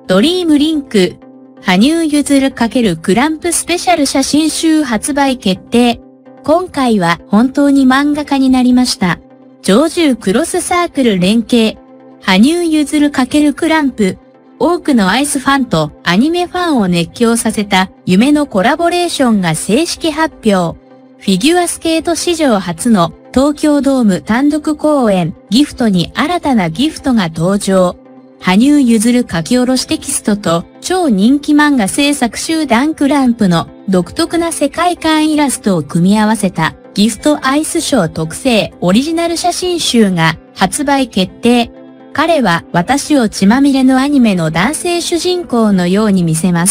ドリームリンク、羽生結弦×クランプスペシャル写真集発売決定。今回は本当に漫画家になりました。常駐クロスサークル連携。羽生結弦×クランプ。多くのアイスファンとアニメファンを熱狂させた夢のコラボレーションが正式発表。フィギュアスケート史上初の東京ドーム単独公演ギフトに新たなギフトが登場。羽生結弦書き下ろしテキストと超人気漫画制作集団クランプの独特な世界観イラストを組み合わせたギフトアイスショー特製オリジナル写真集が発売決定。彼は私を血まみれのアニメの男性主人公のように見せます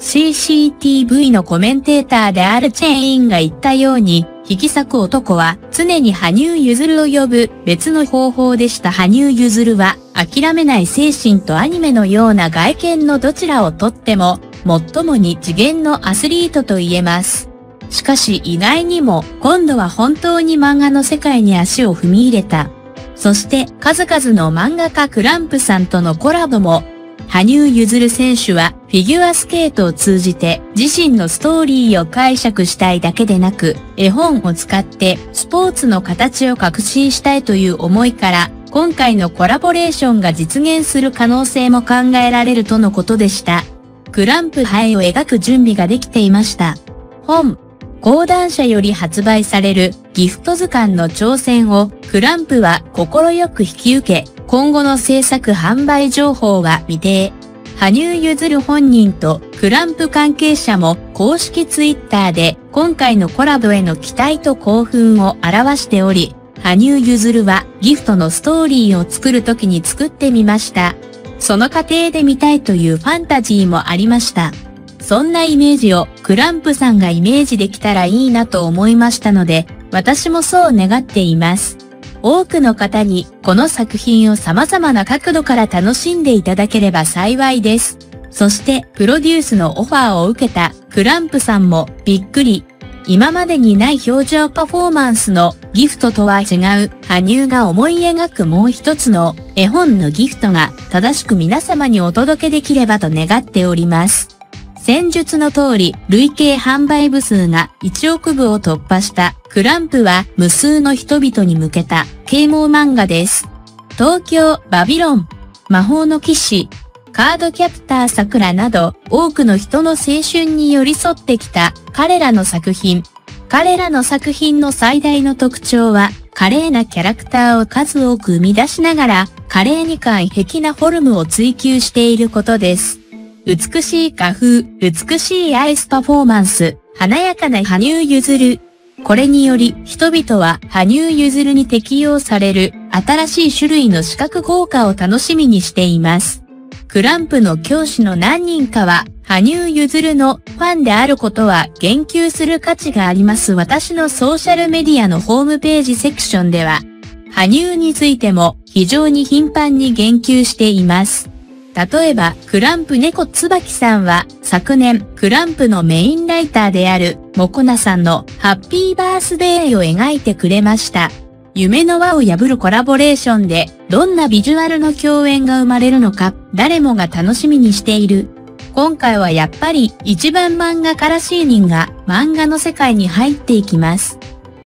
。CCTV のコメンテーターであるチェインが言ったように、引き裂く男は常に羽生結弦を呼ぶ別の方法でした。羽生結弦は諦めない精神とアニメのような外見のどちらをとっても最も2次元のアスリートと言えます。しかし意外にも今度は本当に漫画の世界に足を踏み入れた。そして数々の漫画家クランプさんとのコラボも。羽生結弦選手はフィギュアスケートを通じて自身のストーリーを解釈したいだけでなく、絵本を使ってスポーツの形を確信したいという思いから、今回のコラボレーションが実現する可能性も考えられるとのことでした。クランプ杯を描く準備ができていました。本、講談社より発売されるギフト図鑑の挑戦をクランプは快く引き受け、今後の制作販売情報は未定。羽生結弦本人とクランプ関係者も公式ツイッターで今回のコラボへの期待と興奮を表しており、羽生結弦はギフトのストーリーを作るときに作ってみました。その過程で見たいというファンタジーもありました。そんなイメージをクランプさんがイメージできたらいいなと思いましたので、私もそう願っています。多くの方にこの作品を様々な角度から楽しんでいただければ幸いです。そしてプロデュースのオファーを受けたクランプさんもびっくり。今までにない表情パフォーマンスのギフトとは違う羽生が思い描くもう一つの絵本のギフトが正しく皆様にお届けできればと願っております。先述の通り、累計販売部数が1億部を突破したクランプは無数の人々に向けた啓蒙漫画です。東京、バビロン、魔法の騎士、カードキャプターさくらなど多くの人の青春に寄り添ってきた彼らの作品。彼らの作品の最大の特徴は華麗なキャラクターを数多く生み出しながら華麗に完璧なフォルムを追求していることです。美しい画風、美しいアイスパフォーマンス、華やかな羽生結弦。これにより人々は羽生結弦に適用される新しい種類の視覚効果を楽しみにしています。クランプの教師の何人かは羽生結弦のファンであることは言及する価値があります。私のソーシャルメディアのホームページセクションでは羽生についても非常に頻繁に言及しています。例えば、クランプ猫椿さんは、昨年、クランプのメインライターである、もこなさんのハッピーバースデーを描いてくれました。夢の輪を破るコラボレーションで、どんなビジュアルの共演が生まれるのか、誰もが楽しみにしている。今回はやっぱり、一番漫画家らしい人が漫画の世界に入っていきます。